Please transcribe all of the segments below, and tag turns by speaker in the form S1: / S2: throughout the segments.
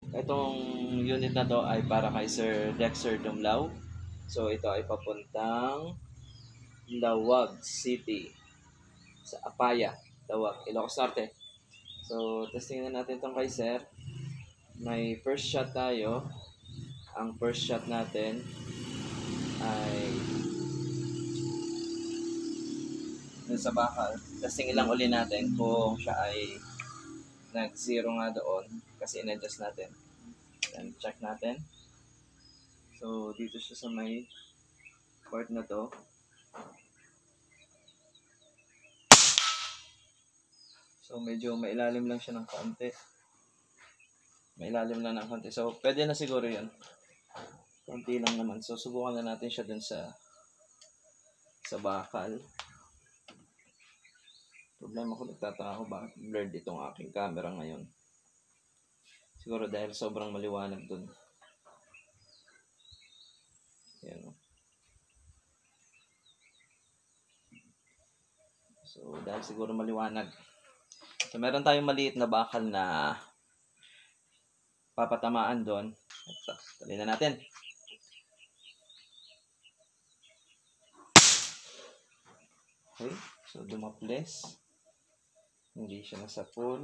S1: Itong unit na to ay para kay Sir Dexter Dumlao. So ito ay papuntang Lawag City sa Apaya, Lawag, Ilocos Norte. So testingin na natin itong kay Sir. May first shot tayo. Ang first shot natin ay sa bakal. Testingin lang uli natin kung siya ay nag-zero nga doon kasi in-adjust natin. Then check natin. So dito siya sa may part na to. So medyo mailalim lang siya ng konti. Mailalim lang ng konti. So pwede na siguro 'yun. Konti lang naman. So subukan na natin siya dun sa bakal. Problema ko, nagtataka ako bakit blurred itong aking camera ngayon. Siguro dahil sobrang maliwanag dun. Ayan. So dahil siguro maliwanag. So meron tayong maliit na bakal na papatamaan doon. Ito, tuloy na natin. Okay, so dumaples. Hindi siya nasa full.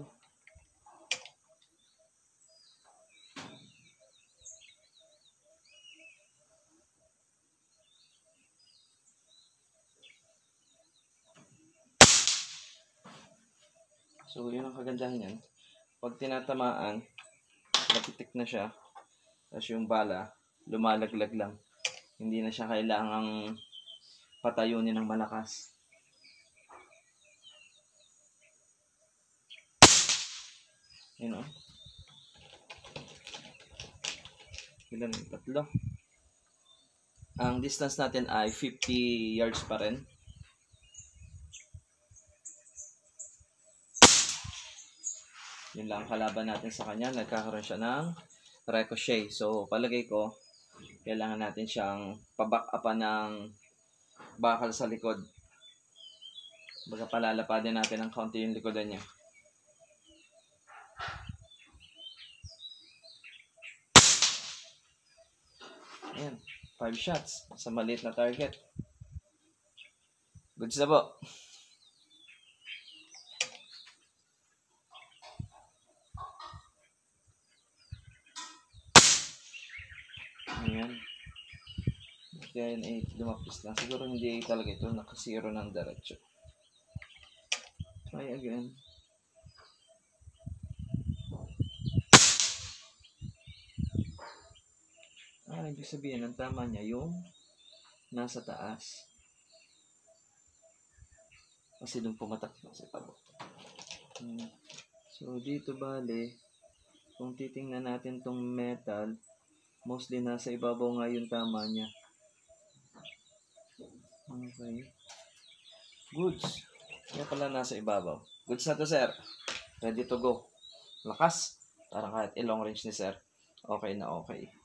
S1: So yun ang kagandahan yan. Pag tinatamaan, napitik na siya. Tapos yung bala, lumalaglag lang. Hindi na siya kailangang patayunin ng malakas. You know? Ilan? 3. Ang distance natin ay 50 yards pa rin. Yun lang kalaban natin sa kanya. Nagkakaroon siya ng ricochet. So palagay ko, kailangan natin siyang paback-upan ng bakal sa likod. Baga palalapadin natin ng konti yung likodan niya. Ayan, 5 shots sa maliit na target. Goods na po. Ayan. Kaya yun ay lumapis lang. Siguro hindi talaga ito nakasiro ng diretso. Try again. Ibig sabihin, ang tama niya yung nasa taas. Kasi doon pumatak sa pabot. So, dito bale, kung titingnan natin tong metal, mostly nasa ibabaw nga yung tama niya. Okay. Goods. Kaya pala nasa ibabaw. Goods na to, sir. Ready to go. Lakas. Parang kahit ilong range ni sir. Okay na okay.